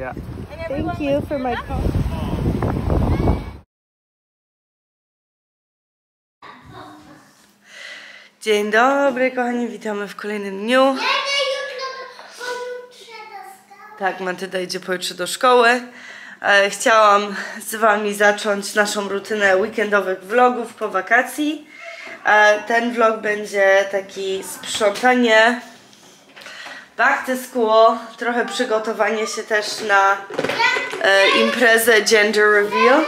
Yeah. Thank you for my coffee. Dzień dobry, kochani, witamy w kolejnym dniu. Tak, Matylda idzie pojutrze do szkoły. Chciałam z wami zacząć naszą rutynę weekendowych vlogów po wakacji. Ten vlog będzie taki sprzątanie, back to school, trochę przygotowanie się też na imprezę gender reveal.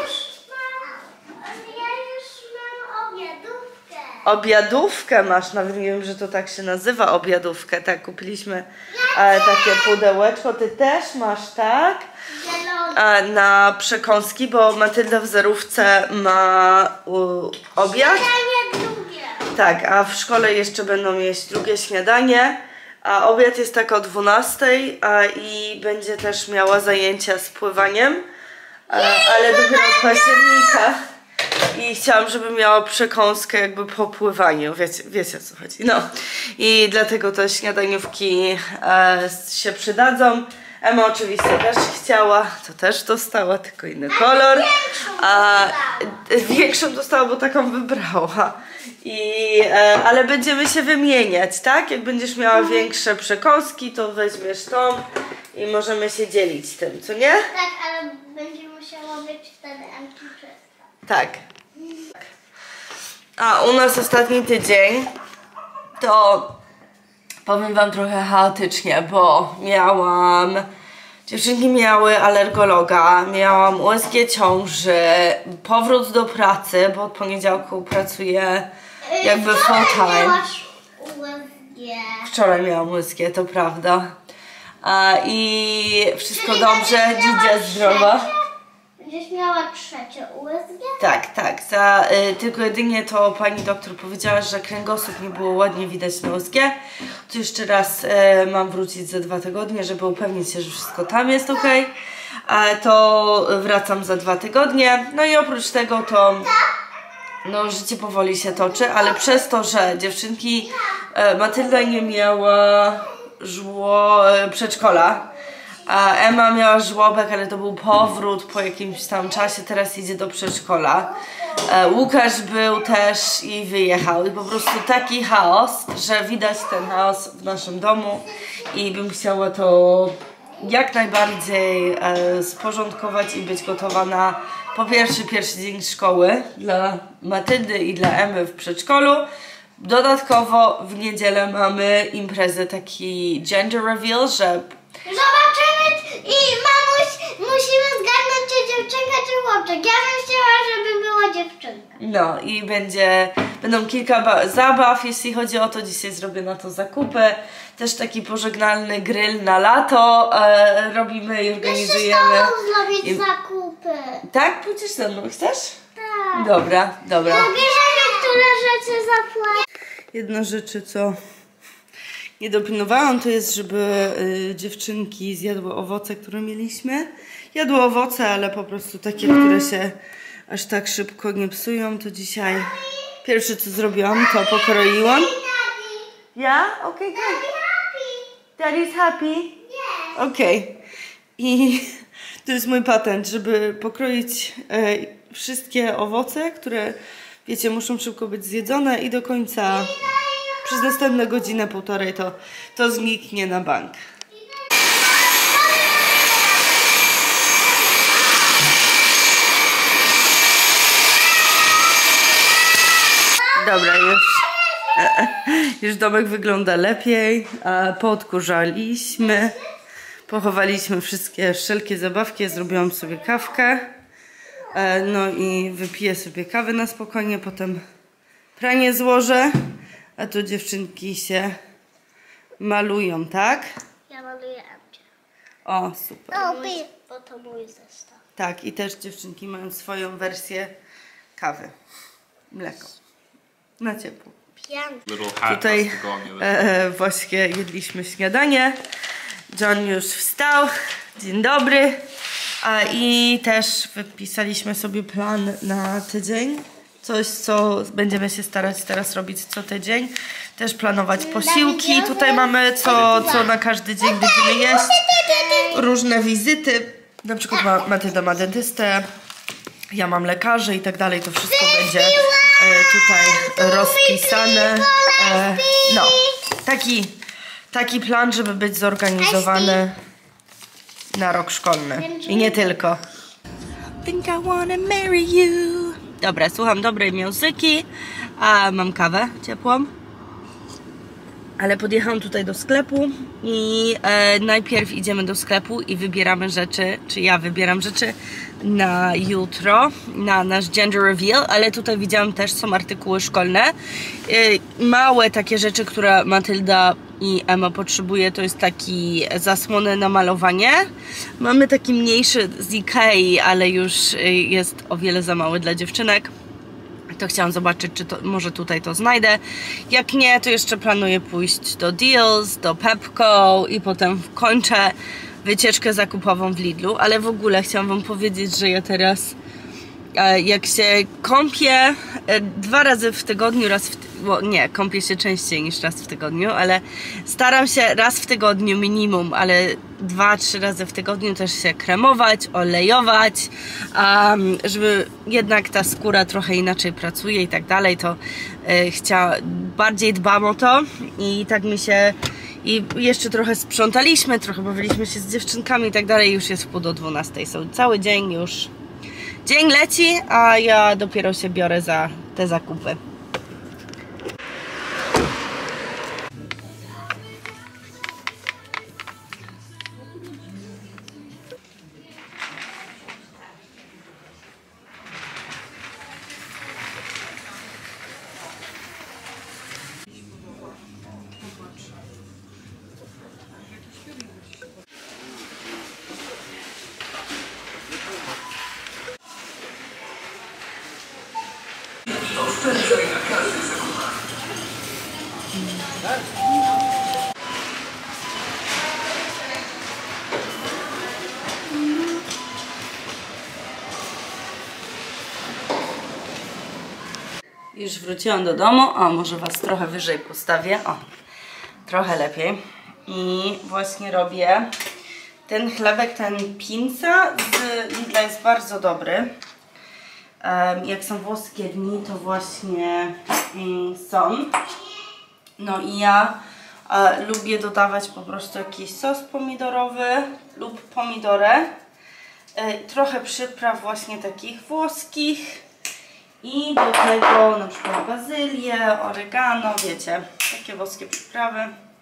Obiadówkę masz, nawet nie wiem, że to tak się nazywa, obiadówkę. Tak, kupiliśmy takie pudełeczko. Ty też masz, tak? Na przekąski, bo Matylda w zerówce ma obiad. Tak, a w szkole jeszcze będą jeść drugie śniadanie. A obiad jest tak o 12 i będzie też miała zajęcia z pływaniem. Ale dopiero od października. I chciałam, żeby miała przekąskę jakby po pływaniu, wiecie o co chodzi. No i dlatego te śniadaniówki się przydadzą. Emma oczywiście też chciała, to też dostała, tylko inny kolor. Większą dostała, bo taką wybrała. Ale będziemy się wymieniać, tak? Jak będziesz miała większe przekąski, to weźmiesz tą i możemy się dzielić tym, co nie? Tak, ale będzie musiała być wtedy M300. Tak. A u nas ostatni tydzień to powiem wam trochę chaotycznie, bo dziewczynki miały alergologa, miałam USG ciąży, powrót do pracy, bo od poniedziałku pracuję jakby full time. Wczoraj miałam USG, to prawda. I wszystko dobrze, Dzidzia zdrowa. Będziesz miała trzecie USG? Tak. Tylko jedynie to pani doktor powiedziała, że kręgosłup nie było ładnie widać na USG. To jeszcze raz mam wrócić za 2 tygodnie, żeby upewnić się, że wszystko tam jest ok. To wracam za 2 tygodnie. No i oprócz tego to no, życie powoli się toczy, ale przez to, że dziewczynki Matylda nie miała przedszkola. Emma miała żłobek, ale to był powrót po jakimś tam czasie, teraz idzie do przedszkola. Łukasz był też i wyjechał. I po prostu taki chaos, że widać ten chaos w naszym domu i bym chciała to jak najbardziej sporządkować i być gotowa na po pierwszy dzień szkoły dla Matyldy i dla Emmy w przedszkolu. Dodatkowo w niedzielę mamy imprezę, taki gender reveal, że zobaczymy i mamuś, musimy zgadnąć, czy dziewczynka, czy chłopczyk. Ja bym chciała, żeby była dziewczynka. no i będą kilka zabaw, jeśli chodzi o to. Dzisiaj zrobię na to zakupy. Też taki pożegnalny grill na lato robimy i organizujemy. Jeszcze zrobić zakupy. Tak? Pójdziesz ze mną, chcesz? Tak. Dobra. Bierzemy, które rzeczy zapłacić. Jedna rzeczy, co nie dopilnowałam, to jest, żeby dziewczynki zjadły owoce, które mieliśmy. Jadły owoce, ale po prostu takie, które się aż tak szybko nie psują. To dzisiaj pierwsze, co zrobiłam, to pokroiłam. Ja? Okej, good. Daddy's happy? Okej. I to jest mój patent, żeby pokroić wszystkie owoce, które, wiecie, muszą szybko być zjedzone i do końca przez następne godzinę, półtorej to zniknie na bank. Dobra, już domek wygląda lepiej. Poodkurzaliśmy, pochowaliśmy wszelkie zabawki. Ja zrobiłam sobie kawkę. No i wypiję sobie kawę na spokojnie, potem pranie złożę. A tu dziewczynki się malują, tak? Ja maluję Emcie. O, super. Bo to mój zestaw. Tak, i też dziewczynki mają swoją wersję kawy. Mleko. Na ciepło. Tutaj właśnie jedliśmy śniadanie. John już wstał. Dzień dobry. I też wypisaliśmy sobie plan na tydzień. Coś, co będziemy się starać teraz robić co tydzień. Też planować posiłki. Tutaj mamy co na każdy dzień będziemy jeść. różne wizyty. Na przykład Matylda ma dentystę, ja mam lekarzy i tak dalej. To wszystko będzie tutaj rozpisane. No, taki plan, żeby być zorganizowany na rok szkolny. I nie tylko. Think I wanna marry you. Dobra, słucham dobrej muzyki, a mam kawę ciepłą. Ale podjechałam tutaj do sklepu i najpierw idziemy do sklepu i wybieramy rzeczy, czy ja wybieram rzeczy na jutro, na nasz gender reveal, ale tutaj widziałam też są artykuły szkolne. Małe takie rzeczy, które Matylda i Emma potrzebuje, to jest taki zasłony na malowanie. Mamy taki mniejszy z Ikei, ale już jest o wiele za mały dla dziewczynek. To chciałam zobaczyć, czy to, może tutaj to znajdę. Jak nie, to jeszcze planuję pójść do Deals, do Pepco i potem kończę wycieczkę zakupową w Lidlu. Ale w ogóle chciałam wam powiedzieć, że ja teraz jak się kąpię 2 razy w tygodniu, nie, kąpię się częściej niż raz w tygodniu, ale staram się raz w tygodniu minimum, ale 2-3 razy w tygodniu też się kremować, olejować, żeby jednak ta skóra trochę inaczej pracuje i tak dalej, to bardziej dbam o to i tak mi się... I jeszcze trochę sprzątaliśmy, trochę bawiliśmy się z dziewczynkami i tak dalej, już jest 11:30, są cały dzień już... Dzień leci, a ja dopiero się biorę za te zakupy. Już wróciłam do domu. O, może was trochę wyżej postawię. O, trochę lepiej. I właśnie robię ten chlebek, ten pinsa z Lidla jest bardzo dobry. Jak są włoskie dni, to właśnie są. No i ja lubię dodawać po prostu jakiś sos pomidorowy lub pomidorę. Trochę przypraw właśnie takich włoskich. I do tego na przykład bazylię, oregano, wiecie, takie włoskie przyprawy.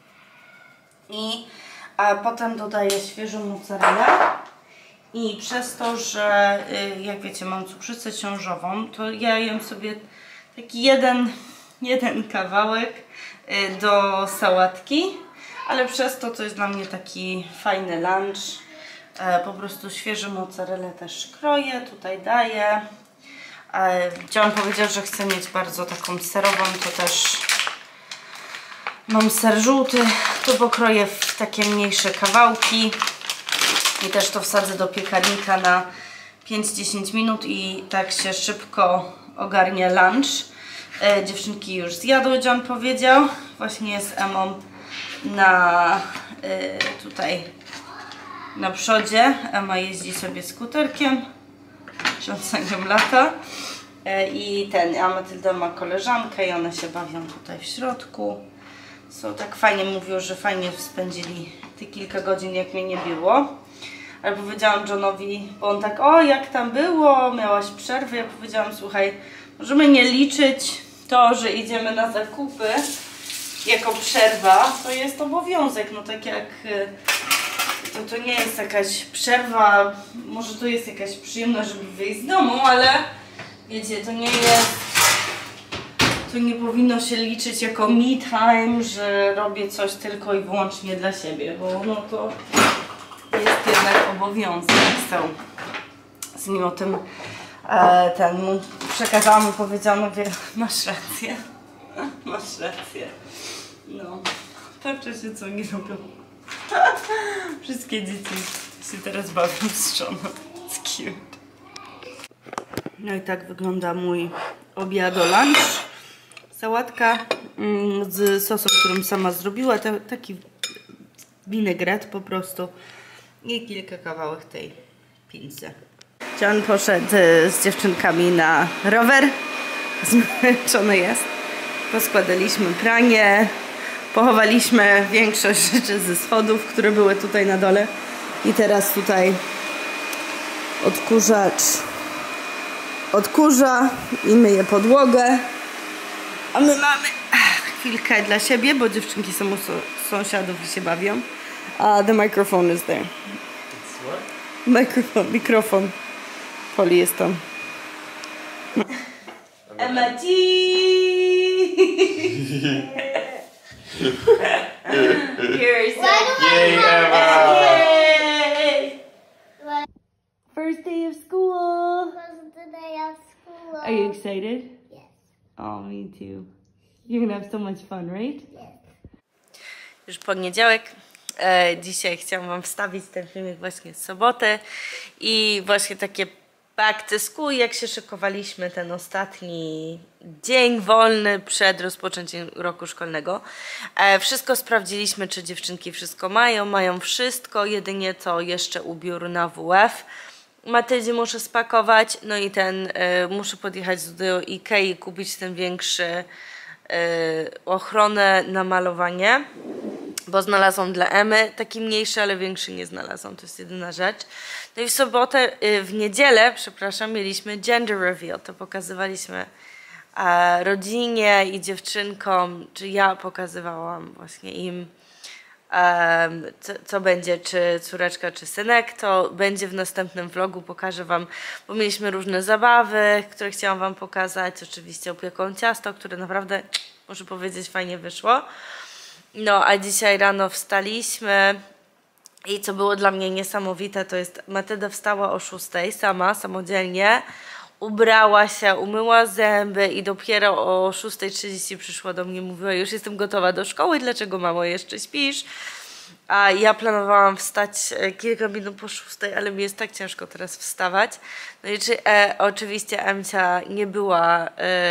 I potem dodaję świeżą mozzarellę. I przez to, że jak wiecie, mam cukrzycę ciążową, to ja jem sobie taki jeden kawałek do sałatki. Ale przez to jest dla mnie taki fajny lunch. Po prostu świeżą mozzarellę też kroję, tutaj daję. John powiedział, że chce mieć bardzo taką serową, to też mam ser żółty, to pokroję w takie mniejsze kawałki i też to wsadzę do piekarnika na 5-10 minut i tak się szybko ogarnie lunch. Dziewczynki już zjadły, John powiedział, właśnie z Emą tutaj na przodzie. Ema jeździ sobie skuterkiem, John za nią lata. A Matylda ma koleżankę i one się bawią tutaj w środku. Tak fajnie, mówią, że fajnie spędzili te kilka godzin, jak mnie nie było. Ale powiedziałam Johnowi, bo on tak, o jak tam było, miałaś przerwę. Ja powiedziałam, słuchaj, możemy nie liczyć to, że idziemy na zakupy jako przerwa, to jest obowiązek, no tak jak... To nie jest jakaś przerwa, może to jest jakaś przyjemność, żeby wyjść z domu, ale wiecie, to nie powinno się liczyć jako me time, że robię coś tylko i wyłącznie dla siebie, bo no to jest jednak obowiązek. Z nim o tym mu przekazałam i powiedziałam, mówię, masz rację, masz rację. No, patrzę się, co oni robią. Wszystkie dzieci się teraz bawią z żoną. It's cute. No i tak wygląda mój obiado lunch. Sałatka z sosem, którym sama zrobiła. Taki winegret po prostu. i kilka kawałek tej pincy. John poszedł z dziewczynkami na rower. Zmęczony jest. Poskładaliśmy pranie. Pochowaliśmy większość rzeczy ze schodów, które były tutaj na dole. I teraz tutaj odkurzacz odkurza i myje podłogę. A my mamy chwilkę dla siebie, bo dziewczynki są u sąsiadów i się bawią. The microphone is there. Mikrofon. Poli jest tam. Emma G. Here's Yay, Emma! Yay! First day of school. First day of school. Are you excited? Yes. Oh, me too. You're gonna have so much fun, right? Yes. Już poniedziałek. Dzisiaj chciałam wam wstawić ten filmik właśnie z soboty i właśnie takie back to school, jak się szykowaliśmy ten ostatni dzień wolny przed rozpoczęciem roku szkolnego. Wszystko sprawdziliśmy, czy dziewczynki wszystko mają wszystko, jedynie to jeszcze ubiór na WF. Matyldzie muszę spakować, no i muszę podjechać do Ikei i kupić ten większy ochronę na malowanie, bo znalazłam dla Emy taki mniejszy, ale większy nie znalazłam, to jest jedyna rzecz. No i w niedzielę, przepraszam, mieliśmy gender reveal, to pokazywaliśmy rodzinie i dziewczynkom, czy ja pokazywałam właśnie im, co będzie, czy córeczka, czy synek, to będzie w następnym vlogu, pokażę wam, bo mieliśmy różne zabawy, które chciałam wam pokazać, oczywiście upiekłam ciasto, które naprawdę, muszę powiedzieć, fajnie wyszło. No, a dzisiaj rano wstaliśmy i co było dla mnie niesamowite, to jest Matylda wstała o 6 sama, samodzielnie, ubrała się, umyła zęby i dopiero o 6:30 przyszła do mnie, mówiła: już jestem gotowa do szkoły, dlaczego mamo jeszcze śpisz? A ja planowałam wstać kilka minut po 6, ale mi jest tak ciężko teraz wstawać. No i oczywiście Emcia nie była...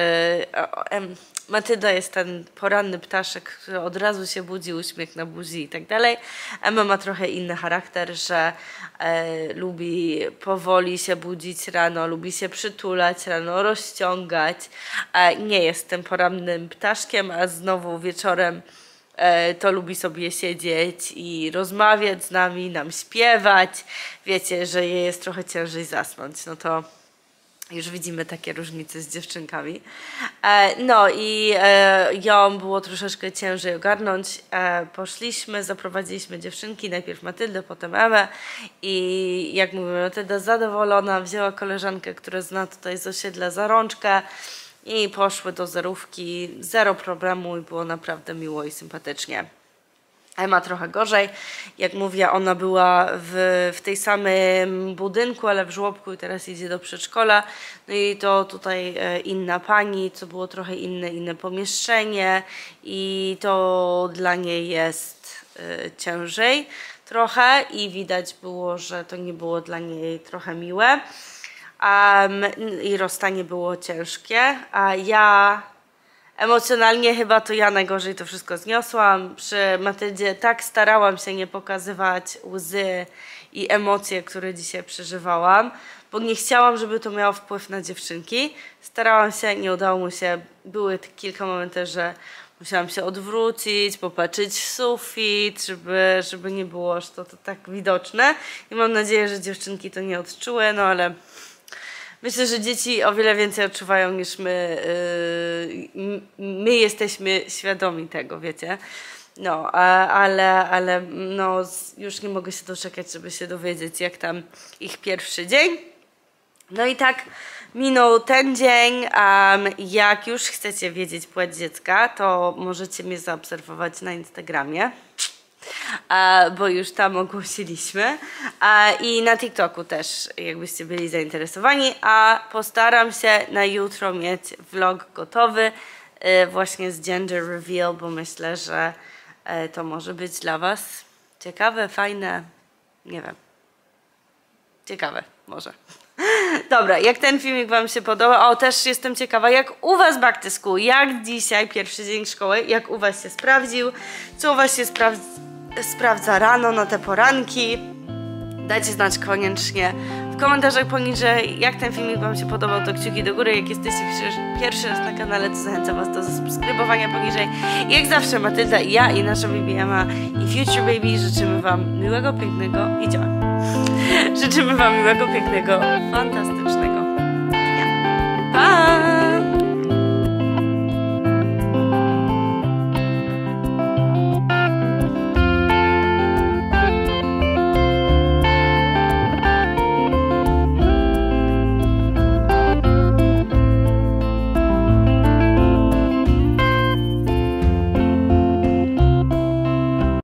Matylda jest ten poranny ptaszek, który od razu się budzi, uśmiech na buzi i tak dalej. Emma ma trochę inny charakter, że lubi powoli się budzić rano, lubi się przytulać rano, rozciągać. Nie jest tym porannym ptaszkiem, a znowu wieczorem to lubi sobie siedzieć i rozmawiać z nami, nam śpiewać. Wiecie, że jej jest trochę ciężej zasnąć, no to już widzimy takie różnice z dziewczynkami. No i ją było troszeczkę ciężej ogarnąć. Poszliśmy, zaprowadziliśmy dziewczynki, najpierw Matyldę, potem Ewę i jak mówię, Matylda zadowolona, wzięła koleżankę, która zna tutaj z osiedla, za rączkę i poszły do zerówki, zero problemu i było naprawdę miło i sympatycznie. Ema trochę gorzej, jak mówię, ona była w tej samym budynku, ale w żłobku i teraz idzie do przedszkola. No i to tutaj inna pani, co było trochę inne pomieszczenie i to dla niej jest ciężej trochę i widać było, że to nie było dla niej trochę miłe. I rozstanie było ciężkie, a ja emocjonalnie chyba to ja najgorzej to wszystko zniosłam. Przy Matyldzie tak starałam się nie pokazywać łzy i emocje, które dzisiaj przeżywałam, bo nie chciałam, żeby to miało wpływ na dziewczynki. Starałam się, nie udało mi się. Były kilka momentów, że musiałam się odwrócić, popatrzeć w sufit, żeby nie było aż to tak widoczne. I mam nadzieję, że dziewczynki to nie odczuły, no ale myślę, że dzieci o wiele więcej odczuwają niż my. My jesteśmy świadomi tego, wiecie. No, ale no, już nie mogę się doczekać, żeby się dowiedzieć, jak tam ich pierwszy dzień. No i tak minął ten dzień. Jak już chcecie wiedzieć płeć dziecka, to możecie mnie zaobserwować na Instagramie, bo już tam ogłosiliśmy, i na TikToku też, jakbyście byli zainteresowani, a postaram się na jutro mieć vlog gotowy właśnie z gender reveal, bo myślę, że to może być dla was ciekawe, fajne, nie wiem, ciekawe może. Dobra, jak ten filmik wam się podoba, o, też jestem ciekawa, jak u was back to school, jak dzisiaj, pierwszy dzień szkoły, jak u was się sprawdził, co u was się sprawdza rano na te poranki. Dajcie znać koniecznie w komentarzach poniżej, jak ten filmik Wam się podobał, to kciuki do góry. Jak jesteście pierwszy raz na kanale, to zachęcam Was do zasubskrybowania poniżej. Jak zawsze Matylda i ja i nasza Baby Emma i Future Baby życzymy Wam miłego, pięknego i działa. Życzymy Wam miłego, pięknego, fantastycznego